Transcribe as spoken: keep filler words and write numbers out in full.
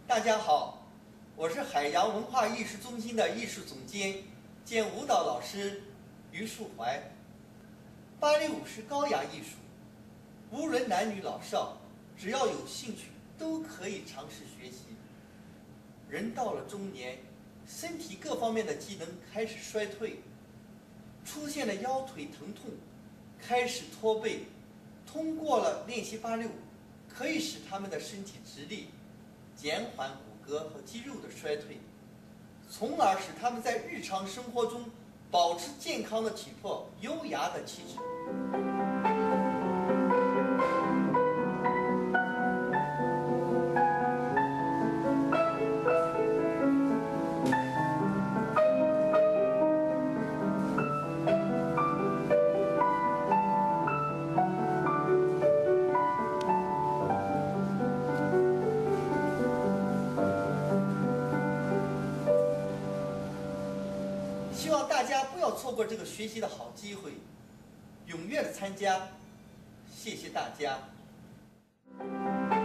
大家好，我是海洋文化艺术中心的艺术总监兼舞蹈老师于树怀。芭蕾舞是高雅艺术，无论男女老少，只要有兴趣都可以尝试学习。人到了中年，身体各方面的机能开始衰退，出现了腰腿疼痛，开始驼背。通过了练习芭蕾舞，可以使他们的身体直立，减缓骨骼和肌肉的衰退，从而使他们在日常生活中保持健康的体魄、优雅的气质。希望大家不要错过这个学习的好机会，踊跃的参加，谢谢大家。